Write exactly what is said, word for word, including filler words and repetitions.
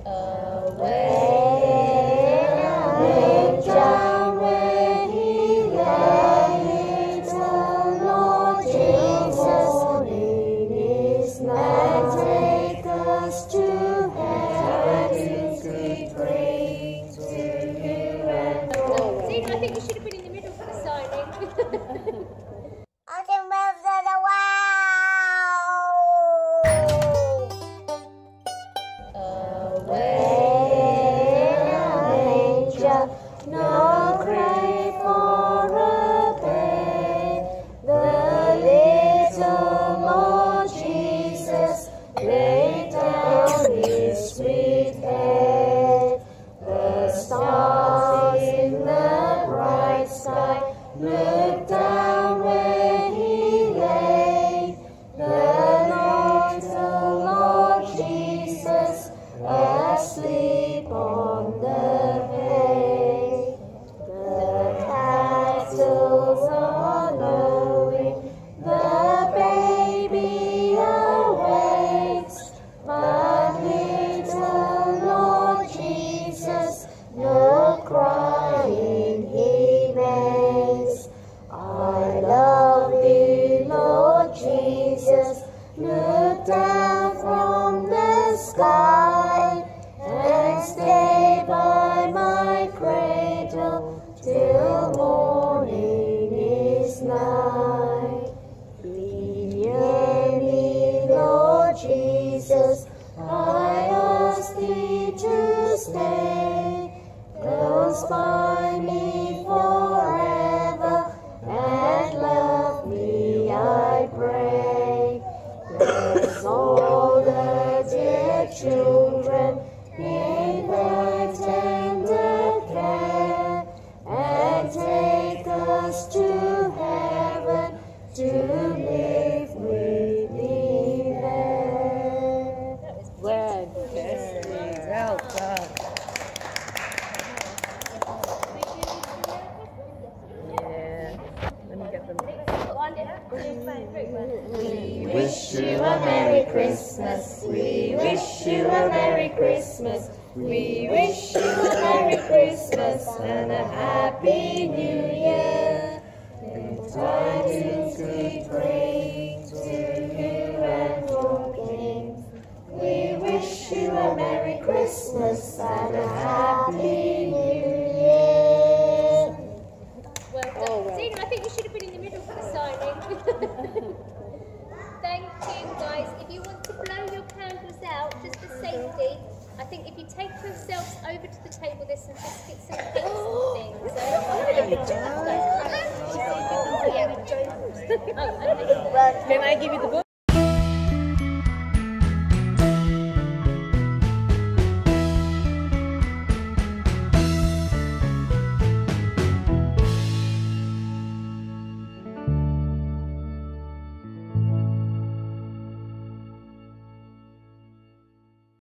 Away in a manger where he lay, little Lord Jesus, in his night, take us to heaven, we pray to you and all. See, I think you should have been in the middle for the signing. I can move to the wow. Away in a manger, no grave for a babe, the little Lord Jesus laid down his sweet head. The stars in the bright sky looked down where he lay, the little Lord Jesus asleep on the hay. The castles are lowing, the baby awakes, but little Lord Jesus no crying he makes. I love thee, Lord Jesus, look down from the sky and stay by my cradle till morning is night. Be near me, Lord Jesus, I ask thee to stay close by me forever and love me, I pray. Bless all the dear children in thy tender care, and take us to heaven to live with thee there. Well, well done. Yeah. Let me get them. We wish you a Merry Christmas. We wish you a Merry Christmas. We wish you a Merry Christmas and a Happy New Year. And tidings we bring to you and your King. We wish you a Merry Christmas and a Happy New Year. Well done. Oh, well. See, I think you should have been in the middle for the signing. Thank you, guys. If you want to blow your candles out, just for safety, I think if you take yourselves over to the table, there's some biscuits and cakes and things. So, Can I give you the book?